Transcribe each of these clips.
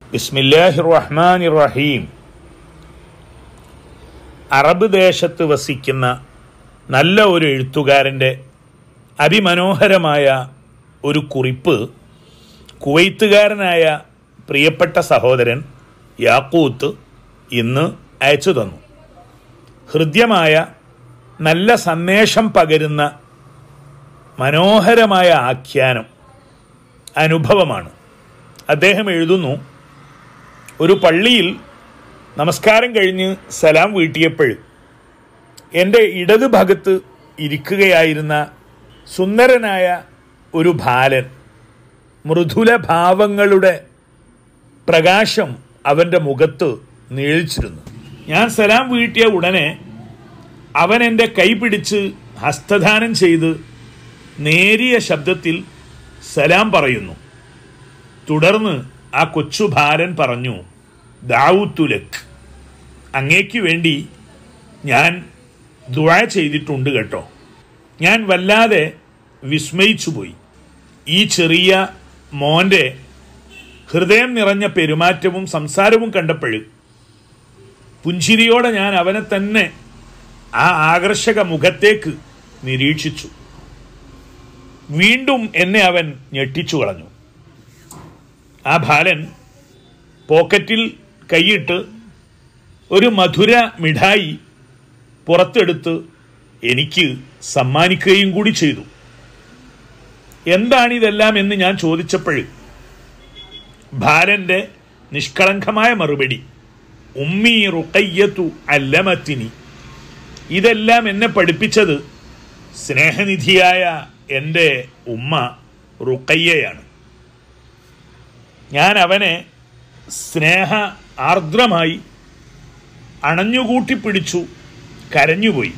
ബിസ്മില്ലാഹിർ റഹ്മാനിർ റഹീം. അറബ് ദേശത്ത് വസിക്കുന്ന നല്ല ഒരു എഴുത്തുകാരൻ്റെ അതിമനോഹരമായ ഒരു കുറിപ്പ് കുവൈത്തുകാരനായ പ്രിയപ്പെട്ട സഹോദരൻ യാക്കൂത്ത് ഇന്ന് അയച്ചു തന്നു. ഹൃദ്യമായ നല്ല സന്ദേശം പകരുന്ന മനോഹരമായ ആഖ്യാനം, അനുഭവമാണ്. അദ്ദേഹം എഴുതുന്നു, ഒരു പള്ളിയിൽ നമസ്കാരം കഴിഞ്ഞ് സലാം വീട്ടിയപ്പോൾ എൻ്റെ ഇടത് ഭാഗത്ത് ഇരിക്കുകയായിരുന്ന സുന്ദരനായ ഒരു ബാലൻ, മൃദുല ഭാവങ്ങളുടെ പ്രകാശം അവൻ്റെ മുഖത്ത് നീളിച്ചിരുന്നു. ഞാൻ സലാം വീട്ടിയ ഉടനെ അവൻ എൻ്റെ കൈ പിടിച്ച് ഹസ്തദാനം ചെയ്ത് നേരിയ ശബ്ദത്തിൽ സലാം പറയുന്നു. തുടർന്ന് ആ കൊച്ചു ബാലൻ പറഞ്ഞു, ദാവൂത്തുലക്, അങ്ങേക്ക് വേണ്ടി ഞാൻ ദുആ ചെയ്തിട്ടുണ്ട് കേട്ടോ. ഞാൻ വല്ലാതെ വിസ്മയിച്ചു പോയി. ഈ ചെറിയ മോൻ്റെ ഹൃദയം നിറഞ്ഞ പെരുമാറ്റവും സംസാരവും കണ്ടപ്പോൾ പുഞ്ചിരിയോടെ ഞാൻ അവനെ തന്നെ ആ ആകർഷക മുഖത്തേക്ക് നിരീക്ഷിച്ചു. വീണ്ടും എന്നെ അവൻ ഞെട്ടിച്ചു കളഞ്ഞു. ആ ബാലൻ പോക്കറ്റിൽ കൈയിട്ട് ഒരു മധുര മിഠായി പുറത്തെടുത്ത് എനിക്ക് സമ്മാനിക്കുകയും കൂടി ചെയ്തു. എന്താണിതെല്ലാം എന്ന് ഞാൻ ചോദിച്ചപ്പോൾ ബാലൻ്റെ നിഷ്കളങ്കമായ മറുപടി, ഉമ്മി റുഖയ്യത്തു അല്ലമത്തിനി, ഇതെല്ലാം എന്നെ പഠിപ്പിച്ചത് സ്നേഹനിധിയായ എൻ്റെ ഉമ്മ റുഖയ്യയാണ്. ഞാൻ അവനെ സ്നേഹ ആർദ്രമായി അണഞ്ഞുകൂട്ടിപ്പിടിച്ചു, കരഞ്ഞുപോയി.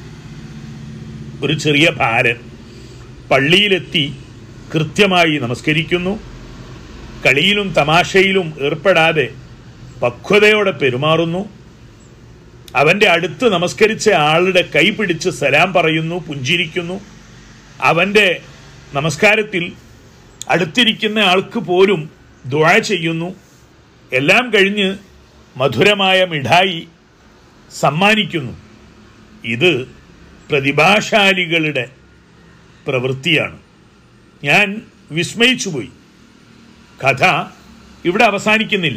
ഒരു ചെറിയ ബാലൻ പള്ളിയിലെത്തി കൃത്യമായി നമസ്കരിക്കുന്നു. കളിയിലും തമാശയിലും ഏർപ്പെടാതെ പക്വതയോടെ പെരുമാറുന്നു. അവൻ്റെ അടുത്ത് നമസ്കരിച്ച ആളുടെ കൈ പിടിച്ച് സലാം പറയുന്നു, പുഞ്ചിരിക്കുന്നു. അവൻ്റെ നമസ്കാരത്തിൽ അടുത്തിരിക്കുന്ന ആൾക്ക് പോലും ദുആ ചെയ്യുന്നു. എല്ലാം കഴിഞ്ഞ് മധുരമായ മിഠായി സമ്മാനിക്കുന്നു. ഇത് പ്രതിഭാശാലികളുടെ പ്രവൃത്തിയാണ്. ഞാൻ വിസ്മയിച്ചുപോയി. കഥ ഇവിടെ അവസാനിക്കുന്നില്ല.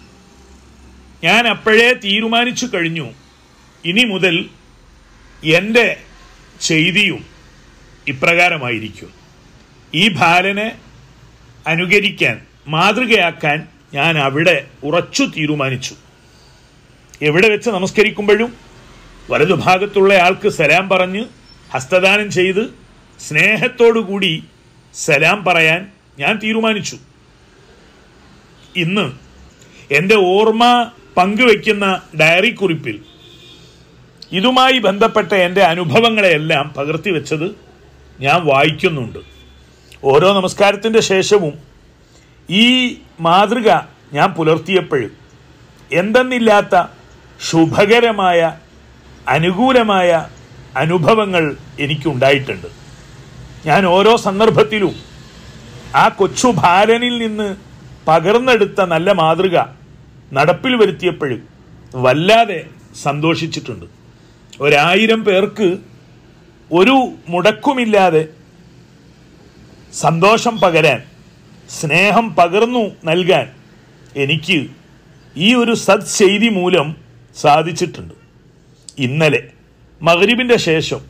ഞാൻ അപ്പോഴേ തീരുമാനിച്ചു കഴിഞ്ഞു, ഇനി മുതൽ എൻ്റെ ചെയ്തിയും ഇപ്രകാരമായിരിക്കും. ഈ ബാലനെ അനുകരിക്കാൻ, മാതൃകയാക്കാൻ ഞാൻ അവിടെ ഉറച്ചു തീരുമാനിച്ചു. എവിടെ വെച്ച് നമസ്കരിക്കുമ്പോഴും വലതുഭാഗത്തുള്ള ആൾക്ക് സലാം പറഞ്ഞ് ഹസ്തദാനം ചെയ്ത് സ്നേഹത്തോടുകൂടി സലാം പറയാൻ ഞാൻ തീരുമാനിച്ചു. ഇന്ന് എൻ്റെ ഓർമ്മ പങ്കുവയ്ക്കുന്ന ഡയറി കുറിപ്പിൽ ഇതുമായി ബന്ധപ്പെട്ട എൻ്റെ അനുഭവങ്ങളെയെല്ലാം പകർത്തി വെച്ചത് ഞാൻ വായിക്കുന്നുണ്ട്. ഓരോ നമസ്കാരത്തിൻ്റെ ശേഷവും ഈ മാതൃക ഞാൻ പുലർത്തിയപ്പോൾ എന്തെന്നില്ലാത്ത ശുഭകരമായ അനുകൂലമായ അനുഭവങ്ങൾ എനിക്കുണ്ടായിട്ടുണ്ട്. ഞാൻ ഓരോ സന്ദർഭത്തിലും ആ കൊച്ചു ബാലനിൽ നിന്ന് പകർന്നെടുത്ത നല്ല മാതൃക നടപ്പിൽ വരുത്തിയപ്പോൾ വല്ലാതെ സന്തോഷിച്ചിട്ടുണ്ട്. 1000 പേർക്ക് ഒരു മുടക്കുമില്ലാതെ സന്തോഷം പകരാൻ, സ്നേഹം പകർന്നു നൽകാൻ എനിക്ക് ഈ ഒരു സത് ചെയ്തി മൂലം സാധിച്ചിട്ടുണ്ട്. ഇന്നലെ മഗ്രിബിൻ്റെ ശേഷം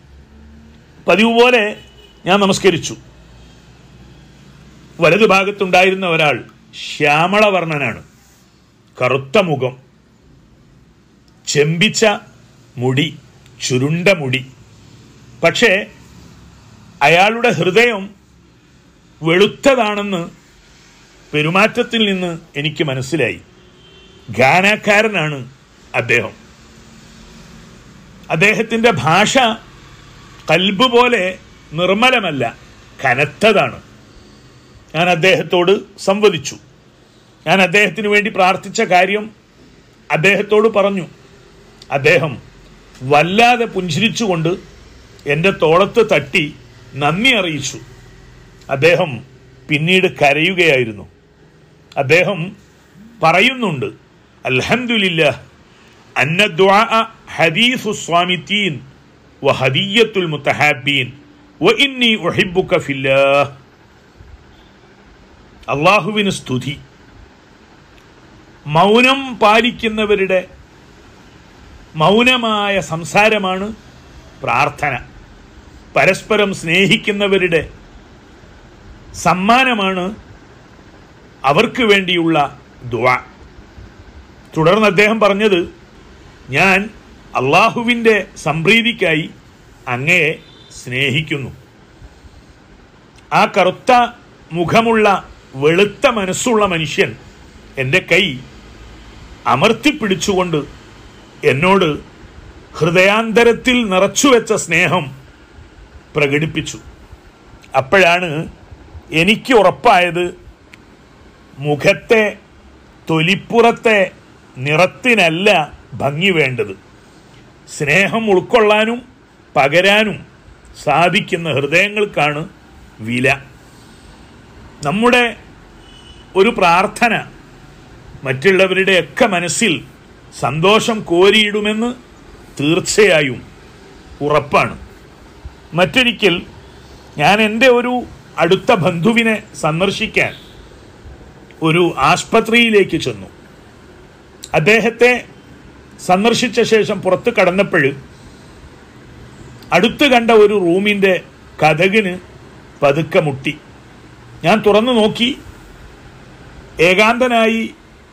പതിവ് പോലെ ഞാൻ നമസ്കരിച്ചു. വലതുഭാഗത്തുണ്ടായിരുന്ന ഒരാൾ ശ്യാമളവർണ്ണനാണ്, കറുത്ത മുഖം, ചെമ്പിച്ച മുടി, ചുരുണ്ട മുടി. പക്ഷേ അയാളുടെ ഹൃദയം വെളുത്തതാണെന്ന് പെരുമാറ്റത്തിൽ നിന്ന് എനിക്ക് മനസ്സിലായി. ഗാനക്കാരനാണ് അദ്ദേഹം. അദ്ദേഹത്തിൻ്റെ ഭാഷ കൽബ് പോലെ നിർമ്മലമല്ല, കനത്തതാണ്. ഞാൻ അദ്ദേഹത്തോട് സംവദിച്ചു. ഞാൻ അദ്ദേഹത്തിന് വേണ്ടി പ്രാർത്ഥിച്ച കാര്യം അദ്ദേഹത്തോട് പറഞ്ഞു. അദ്ദേഹം വല്ലാതെ പുഞ്ചിരിച്ചുകൊണ്ട് എൻ്റെ തോളത്ത് തട്ടി നന്ദി അറിയിച്ചു. അദ്ദേഹം പിന്നീട് കരയുകയായിരുന്നു. അദ്ദേഹം പറയുന്നുണ്ട്, അൽഹംദുലില്ലാഹ് അന്ന ദുആഅ ഹദീസു സ്വാമിത്തീൻ വഹദിയ്യത്തുൽ മുതഹാബ്ബീൻ വഇന്നി ഉഹിബ്ബുക ഫില്ലാഹ്. അല്ലാഹുവിന് സ്തുതി. മൗനം പാലിക്കുന്നവരുടെ മൗനമായ സംസാരമാണ് പ്രാർത്ഥന. പരസ്പരം സ്നേഹിക്കുന്നവരുടെ സമ്മാനമാണ് അവർക്ക് വേണ്ടിയുള്ള ദുആ. തുടർന്ന് അദ്ദേഹം പറഞ്ഞത്, ഞാൻ അള്ളാഹുവിൻ്റെ സംപ്രീതിക്കായി അങ്ങയെ സ്നേഹിക്കുന്നു. ആ കറുത്ത മുഖമുള്ള വെളുത്ത മനസ്സുള്ള മനുഷ്യൻ എൻ്റെ കൈ അമർത്തിപ്പിടിച്ചുകൊണ്ട് എന്നോട് ഹൃദയാന്തരത്തിൽ നിറച്ചുവെച്ച സ്നേഹം പ്രകടിപ്പിച്ചു. അപ്പോഴാണ് എനിക്ക് ഉറപ്പായത്, മുഖത്തെ തൊലിപ്പുറത്തെ നിറത്തിനല്ല ഭംഗി വേണ്ടത്, സ്നേഹം ഉൾക്കൊള്ളാനും പകരാനും സാധിക്കുന്ന ഹൃദയങ്ങൾക്കാണ് വില. നമ്മുടെ ഒരു പ്രാർത്ഥന മറ്റുള്ളവരുടെയൊക്കെ മനസ്സിൽ സന്തോഷം കോരിയിടുമെന്ന് തീർച്ചയായും ഉറപ്പാണ്. മറ്റൊരിക്കൽ ഞാൻ എൻ്റെ ഒരു അടുത്ത ബന്ധുവിനെ സന്ദർശിക്കാൻ ഒരു ആസ്പത്രിയിലേക്ക് ചെന്നു. അദ്ദേഹത്തെ സന്ദർശിച്ച ശേഷം പുറത്ത് കടന്നപ്പോൾ അടുത്ത് കണ്ട ഒരു റൂമിൻ്റെ കതകിന് പതുക്കെ മുട്ടി. ഞാൻ തുറന്നു നോക്കി. ഏകാന്തനായി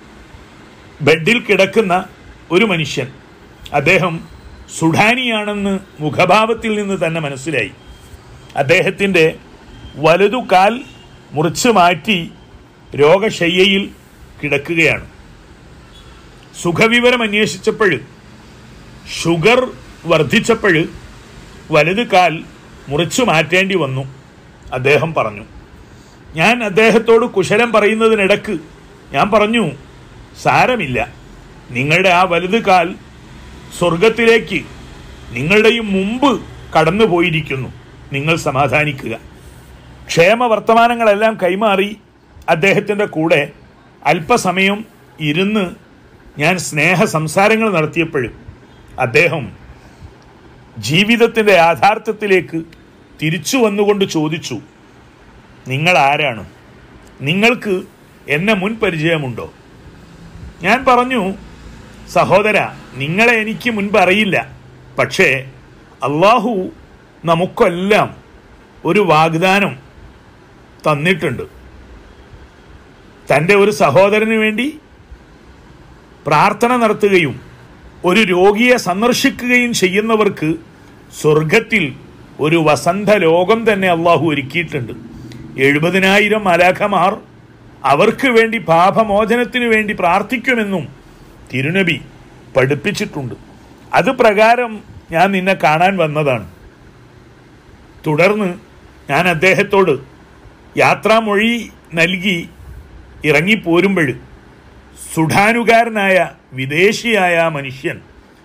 ബെഡിൽ കിടക്കുന്ന ഒരു മനുഷ്യൻ. അദ്ദേഹം സുഡാനിയാണെന്ന് മുഖഭാവത്തിൽ നിന്ന് തന്നെ മനസ്സിലായി. അദ്ദേഹത്തിൻ്റെ വലതു കാൽ മുറിച്ച് മാറ്റി രോഗശയ്യയിൽ കിടക്കുകയാണ്. സുഖവിവരം അന്വേഷിച്ചപ്പോൾ ഷുഗർ വർദ്ധിച്ചപ്പോൾ വലതു കാൽ മുറിച്ചു മാറ്റേണ്ടി വന്നു അദ്ദേഹം പറഞ്ഞു. ഞാൻ അദ്ദേഹത്തോട് കുശലം പറയുന്നതിനിടക്ക് ഞാൻ പറഞ്ഞു, സാരമില്ല, നിങ്ങളുടെ ആ വലതു കാൽ സ്വർഗത്തിലേക്ക് നിങ്ങളുടെയും മുമ്പ് കടന്നു പോയിരിക്കുന്നു, നിങ്ങൾ സമാധാനിക്കുക. ക്ഷേമ വർത്തമാനങ്ങളെല്ലാം കൈമാറി അദ്ദേഹത്തിൻ്റെ കൂടെ അല്പസമയം ഇരുന്ന് ഞാൻ സ്നേഹ സംസാരങ്ങൾ നടത്തിയപ്പോൾ അദ്ദേഹം ജീവിതത്തിൻ്റെ യാഥാർത്ഥ്യത്തിലേക്ക് തിരിച്ചു വന്നുകൊണ്ട് ചോദിച്ചു, നിങ്ങൾ ആരാണ്? നിങ്ങൾക്ക് എന്നെ മുൻ പരിചയമുണ്ടോ? ഞാൻ പറഞ്ഞു, സഹോദര, നിങ്ങളെ എനിക്ക് മുൻപ് അറിയില്ല, പക്ഷേ അള്ളാഹു നമുക്കെല്ലാം ഒരു വാഗ്ദാനം തന്നിട്ടുണ്ട്. തൻ്റെ ഒരു സഹോദരന് വേണ്ടി പ്രാർത്ഥന നടത്തുകയും ഒരു രോഗിയെ സന്ദർശിക്കുകയും ചെയ്യുന്നവർക്ക് സ്വർഗത്തിൽ ഒരു വസന്ത ലോകം തന്നെ അള്ളാഹു ഒരുക്കിയിട്ടുണ്ട്. 70,000 മലാഖമാർ അവർക്ക് വേണ്ടി പാപമോചനത്തിന് വേണ്ടി പ്രാർത്ഥിക്കുമെന്നും തിരുനബി പഠിപ്പിച്ചിട്ടുണ്ട്. അത് പ്രകാരം ഞാൻ നിന്നെ കാണാൻ വന്നതാണ്. തുടർന്ന് ഞാൻ അദ്ദേഹത്തോട് യാത്രാമൊഴി നൽകി ഇറങ്ങിപ്പോരുമ്പോൾ സുഡാനുകാരനായ വിദേശിയായ ആ മനുഷ്യൻ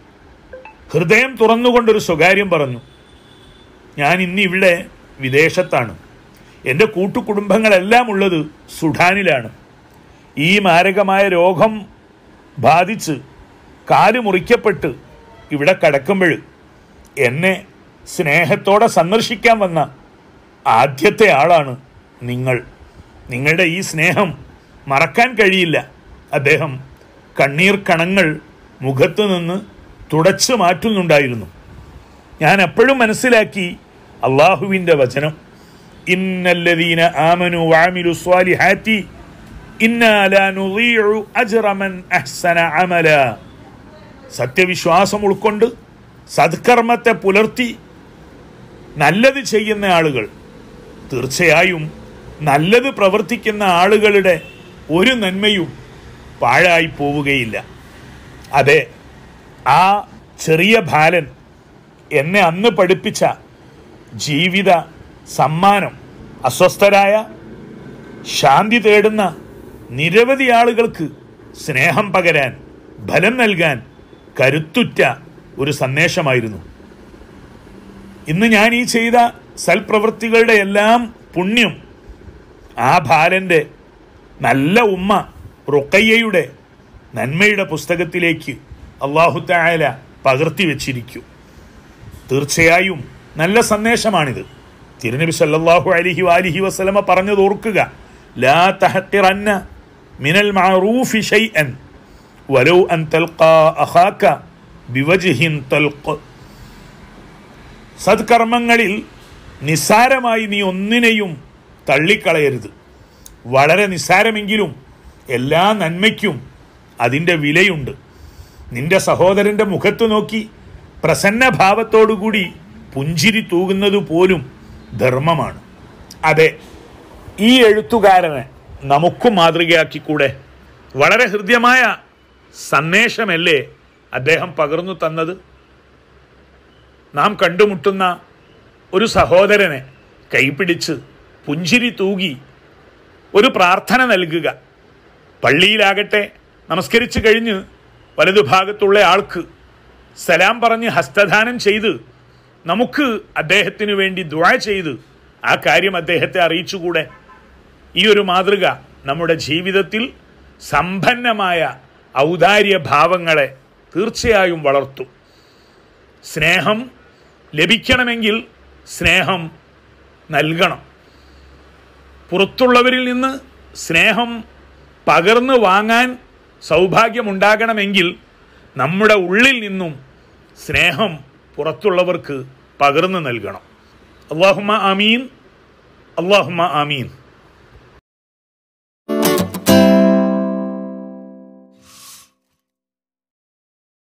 ഹൃദയം തുറന്നുകൊണ്ടൊരു സ്വകാര്യം പറഞ്ഞു. ഞാൻ ഇന്നിവിടെ വിദേശത്താണ്. എൻ്റെ കൂട്ടുകുടുംബങ്ങളെല്ലാം ഉള്ളത് സുഡാനിലാണ്. ഈ മാരകമായ രോഗം ബാധിച്ച് കാല് മുറിക്കപ്പെട്ട് ഇവിടെ കിടക്കുമ്പോൾ എന്നെ സ്നേഹത്തോടെ സന്ദർശിക്കാൻ വന്ന ആദ്യത്തെ ആളാണ് നിങ്ങൾ. നിങ്ങളുടെ ഈ സ്നേഹം മറക്കാൻ കഴിയില്ല. അദ്ദേഹം കണ്ണീർ കണങ്ങൾ മുഖത്ത് നിന്ന് തുടച്ചു മാറ്റുന്നുണ്ടായിരുന്നു. ഞാൻ എപ്പോഴും മനസ്സിലാക്കി അള്ളാഹുവിൻ്റെ വചനം, ഇന്നല്ലദീന ആമനു വഅമിലു സ്വാലിഹാത്തി ഇന്നാ ലാ നുളീഉ അജ്റ മൻ അഹ്സന അമല. സത്യവിശ്വാസം ഉൾക്കൊണ്ട് സത്കർമ്മത്തെ പുലർത്തി നല്ലത് ചെയ്യുന്ന ആളുകൾ, തീർച്ചയായും നല്ലത് പ്രവർത്തിക്കുന്ന ആളുകളുടെ ഒരു നന്മയും പാഴായി പോവുകയില്ല. അതെ, ആ ചെറിയ ബാലൻ എന്നെ അന്ന് പഠിപ്പിച്ച ജീവിത സമ്മാനം അസ്വസ്ഥരായ, ശാന്തി തേടുന്ന നിരവധി ആളുകൾക്ക് സ്നേഹം പകരാൻ, ബലം നൽകാൻ കരുത്തുറ്റ ഒരു സന്ദേശമായിരുന്നു. ഇന്ന് ഞാൻ ഈ ചെയ്ത സൽപ്രവൃത്തികളുടെ എല്ലാം പുണ്യം ആ ബാലൻ്റെ നല്ല ഉമ്മ റുഖയ്യയുടെ നന്മയുടെ പുസ്തകത്തിലേക്ക് അല്ലാഹു തആല പകർത്തി വെച്ചിരിക്കും. തീർച്ചയായും നല്ല സന്ദേശമാണിത്. തിരുനബി സല്ലല്ലാഹു അലൈഹി വആലിഹി വസല്ലമ പറഞ്ഞത് ഓർക്കുക, ലാ തഹഖിറന്ന മിനൽ മഅറൂഫി ശൈഅൻ വലൗ അൻ തൽഖാ അഖാക ബിവജ്ഹിൻ തൽഖ്. സദ്കർമ്മങ്ങളിൽ നിസ്സാരമായി നീ ഒന്നിനെയും തള്ളിക്കളയരുത്. വളരെ നിസ്സാരമെങ്കിലും എല്ലാ നന്മയ്ക്കും അതിൻ്റെ വിലയുണ്ട്. നിന്റെ സഹോദരൻ്റെ മുഖത്ത് നോക്കി പ്രസന്നഭാവത്തോടുകൂടി പുഞ്ചിരി തൂകുന്നത് പോലും ധർമ്മമാണ്. അതെ, ഈ എഴുത്തുകാരനെ നമുക്കും മാതൃകയാക്കിക്കൂടെ? വളരെ ഹൃദ്യമായ സന്ദേശമല്ലേ അദ്ദേഹം പകർന്നു തന്നത്? നാം കണ്ടുമുട്ടുന്ന ഒരു സഹോദരനെ കൈപിടിച്ച് പുഞ്ചിരി തൂകി ഒരു പ്രാർത്ഥന നൽകുക. പള്ളിയിലാകട്ടെ നമസ്കരിച്ചു കഴിഞ്ഞ് വലതുഭാഗത്തുള്ള ആൾക്ക് സലാം പറഞ്ഞ് ഹസ്തദാനം ചെയ്ത് നമുക്ക് അദ്ദേഹത്തിന് വേണ്ടി ദുആ ചെയ്ത് ആ കാര്യം അദ്ദേഹത്തെ അറിയിച്ചുകൂടെ? ഈ ഒരു മാതൃക നമ്മുടെ ജീവിതത്തിൽ സമ്പന്നമായ ഔദാര്യ ഭാവങ്ങളെ തീർച്ചയായും വളർത്തും. സ്നേഹം ലഭിക്കണമെങ്കിൽ സ്നേഹം നൽകണം. പുറത്തുള്ളവരിൽ നിന്ന് സ്നേഹം പകർന്നു വാങ്ങാൻ സൗഭാഗ്യമുണ്ടാകണമെങ്കിൽ നമ്മുടെ ഉള്ളിൽ നിന്നും സ്നേഹം പുറത്തുള്ളവർക്ക് പകർന്നു നൽകണം. അല്ലാഹുമ്മ ആമീൻ, അല്ലാഹുമ്മ ആമീൻ.